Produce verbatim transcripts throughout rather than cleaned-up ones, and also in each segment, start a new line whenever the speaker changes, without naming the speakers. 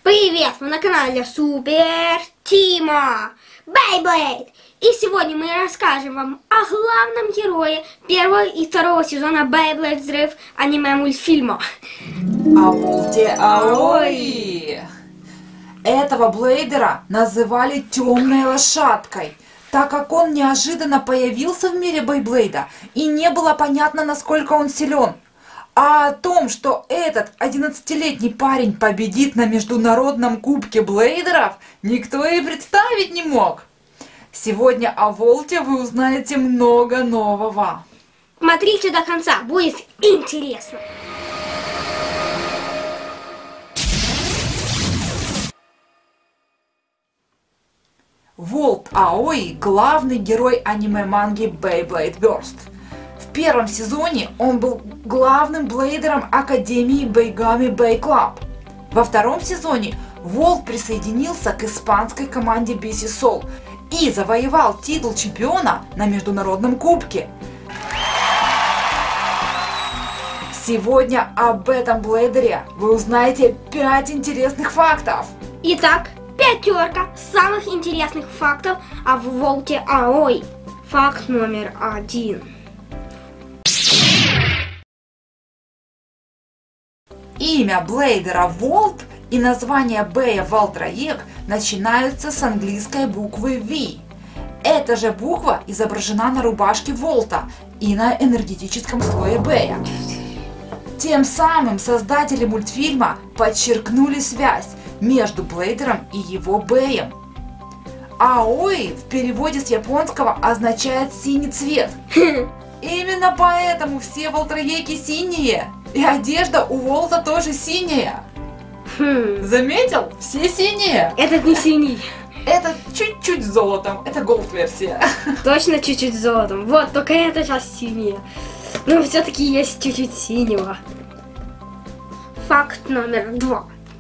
Привет! Мы на канале Супер Тима Бейблейд. И сегодня мы расскажем вам о главном герое первого и второго сезона Бейблейд Взрыв аниме-мультфильма.
О Волте Аои. Этого Блейдера называли темной лошадкой, так как он неожиданно появился в мире Бейблейда и не было понятно, насколько он силен. А о том, что этот одиннадцатилетний парень победит на международном кубке Блейдеров, никто и представить не мог. Сегодня о Волте вы узнаете много нового.
Смотрите до конца, будет интересно.
Волт Аои – главный герой аниме-манги Beyblade Burst. В первом сезоне он был главным блейдером Академии Бейгами Бей Клаб. Во втором сезоне Волт присоединился к испанской команде би си Soul и завоевал титул чемпиона на международном кубке. Сегодня об этом блейдере вы узнаете пять интересных фактов.
Итак, пятерка самых интересных фактов о Волте Аои. Факт номер один.
Имя блейдера Волт и название Бэя Волтроек начинаются с английской буквы V. Эта же буква изображена на рубашке Волта и на энергетическом слое Бэя. Тем самым создатели мультфильма подчеркнули связь между блейдером и его Бэем. Аои в переводе с японского означает синий цвет. Именно поэтому все Волтроеки синие. И одежда у Волта тоже синяя.
Хм.
Заметил? Все синие.
Этот не синий.
Это чуть-чуть с золотом. Это голд-версия.
Точно чуть-чуть с золотом. Вот, только эта часть синяя. Но все-таки есть чуть-чуть синего. Факт номер два.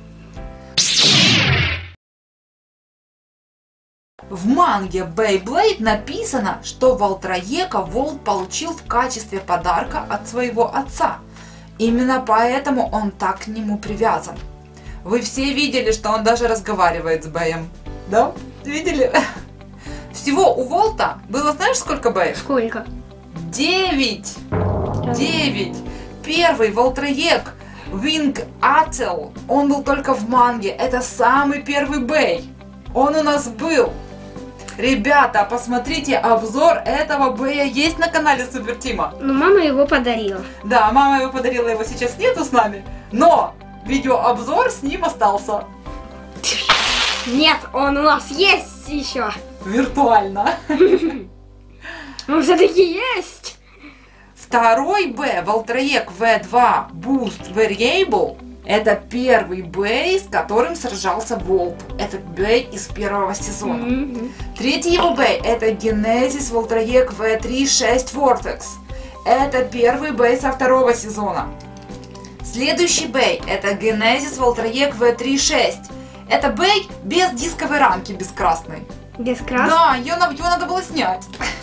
В манге Beyblade написано, что Волтроека Волт получил в качестве подарка от своего отца. Именно поэтому он так к нему привязан. Вы все видели, что он даже разговаривает с Бэем? Да? Видели? Всего у Волта было, знаешь, сколько Бэев?
Сколько?
Девять! Девять! Первый Волтроек, Wing Аттл, он был только в манге. Это самый первый Бэй. Он у нас был. Ребята, посмотрите, обзор этого Бэя есть на канале Супер Тима.
Ну, мама его подарила.
Да, мама его подарила, его сейчас нету с нами, но видеообзор с ним остался.
Нет, он у нас есть еще.
Виртуально.
Он все-таки есть.
Второй Б, Волтроек ви два Boost Variable, это первый Бэй, с которым сражался Волт. Это Бэй из первого сезона. Mm-hmm. Третий его Бэй это Genesis Волтроек ви три шесть Vortex. Это первый Бэй со второго сезона. Следующий Бэй это Genesis Волтроек ви три шесть. Это Бэй без дисковой рамки, без красной.
Без красной?
Да, ее, ее надо было снять.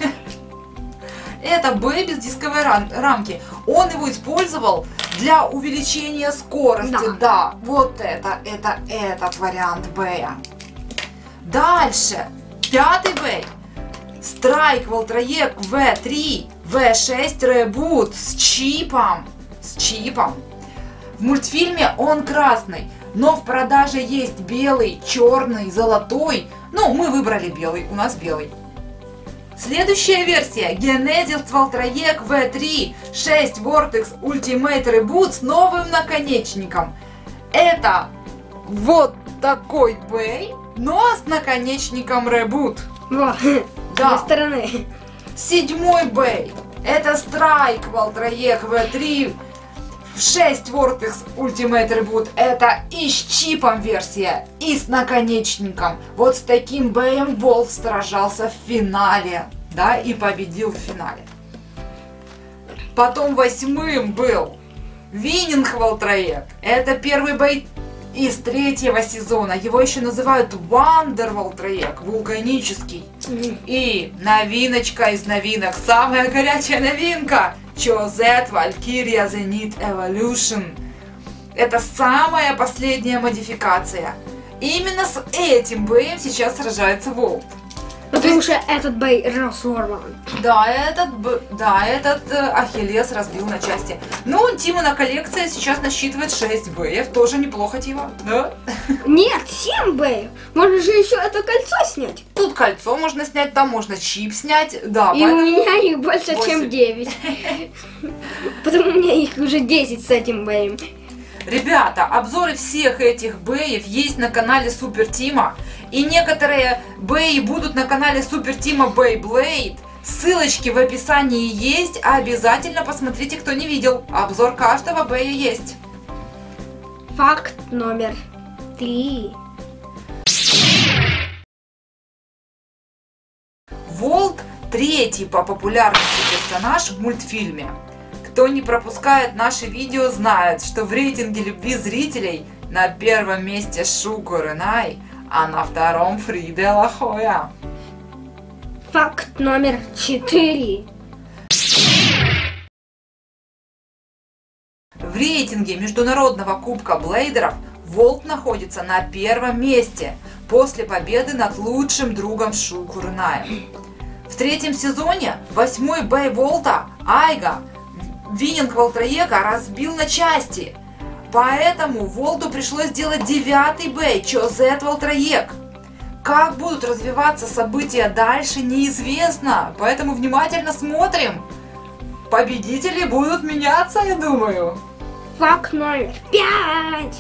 Это Бэй без дисковой рам рамки. Он его использовал для увеличения скорости. Да, да, вот это, это этот вариант Бэя. Дальше, пятый Бэй. Страйк Волтроек ви три ви шесть Reboot с чипом. С чипом. В мультфильме он красный, но в продаже есть белый, черный, золотой. Ну, мы выбрали белый, у нас белый. Следующая версия Genesis Волтроек ви три шесть Vortex Ultimate Reboot с новым наконечником. Это вот такой Бэй, но с наконечником Reboot.
Во,
да.
С стороны.
Седьмой Бэй. Это Страйк Волтроек ви три шесть Vortex Ultimate Reboot. Это и с чипом версия, и с наконечником. Вот с таким Бэем Волт сражался в финале. Да, и победил в финале. Потом восьмым был Виннинг Волтроек. Это первый Бэй из третьего сезона. Его еще называют Wonder Волтроек, вулканический. Mm-hmm. И новиночка из новинок, самая горячая новинка. Чозет Valkyria Zenith Evolution. Это самая последняя модификация. Именно с этим Бэем сейчас сражается Волт.
Потому что этот Бэй разорван.
Да, этот, да, этот э, Ахиллес разбил на части. Ну, Тимона коллекция сейчас насчитывает шесть Бэев. Тоже неплохо, Тима, да?
Нет, семь Бэев. Можно же еще это кольцо снять.
Тут кольцо можно снять, там можно чип снять. Да,
и у меня их больше,
восемь.
Чем девять. Потому у меня их уже десять с этим Бэем.
Ребята, обзоры всех этих Бэев есть на канале Супер Тима. И некоторые Бэи будут на канале Супер Тима Beyblade. Ссылочки в описании есть. Обязательно посмотрите, кто не видел. Обзор каждого Бэя есть.
Факт номер три.
Волт третий по популярности персонаж в мультфильме. Кто не пропускает наши видео, знает, что в рейтинге любви зрителей на первом месте Шуко Ренай, а на втором Фриде Лахоя.
Факт номер четыре.
В рейтинге Международного Кубка Блейдеров Волт находится на первом месте после победы над лучшим другом Шуко Ренаем. В третьем сезоне восьмой Бэй Волта Айга Вининг Волтроека разбил на части. Поэтому Волту пришлось сделать девятый Бэй Чозет Волтроек. Как будут развиваться события дальше, неизвестно. Поэтому внимательно смотрим. Победители будут меняться, я думаю.
Факт номер пять.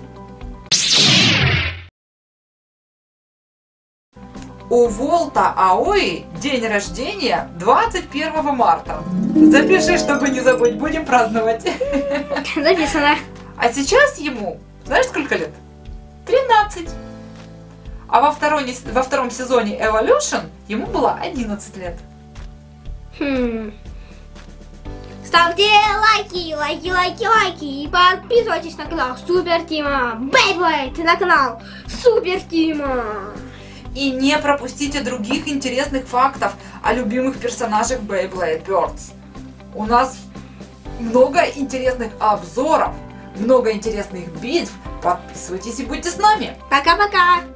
У Волта Аои день рождения двадцать первого марта. Запиши, чтобы не забыть, будем праздновать.
Записано.
А сейчас ему, знаешь, сколько лет? тринадцать. А во, второй, во втором сезоне Evolution ему было одиннадцать лет.
Хм. Ставьте лайки, лайки, лайки, лайки и подписывайтесь на канал Супер Тима Beyblade, на канал Супер Тима.
И не пропустите других интересных фактов о любимых персонажах Beyblade Birds. У нас много интересных обзоров, много интересных битв. Подписывайтесь и будьте с нами.
Пока-пока.